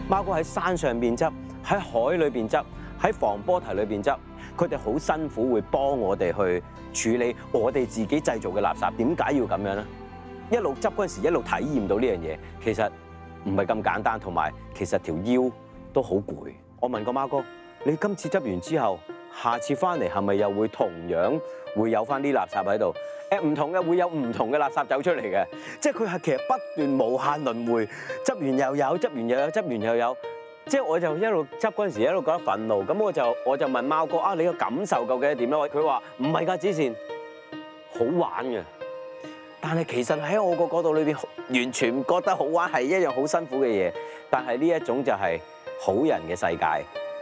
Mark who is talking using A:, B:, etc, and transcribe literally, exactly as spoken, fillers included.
A: 貓哥喺山上邊執，喺海裏邊執，喺防波堤裏邊執，佢哋好辛苦，會幫我哋去處理我哋自己製造嘅垃圾。點解要咁樣咧？一路執嗰陣時，一路體驗到呢樣嘢，其實唔係咁簡單，同埋其實條腰都好攰。我問過貓哥，你今次執完之後，下次翻嚟係咪又會同樣會有翻啲垃圾喺度？誒，唔同嘅會有唔同嘅垃圾走出嚟嘅，即係佢係其實不斷無限輪迴，執完又有，執完又有，執完又有。即係我就一路執嗰陣時，一路覺得憤怒。咁我就我就問貓哥啊，你個感受究竟係點咧？佢話唔係㗎，子善，好玩嘅。但係其實喺我個角度裏邊，完全唔覺得好玩，係一樣好辛苦嘅嘢。但係呢一種就係好人嘅世界。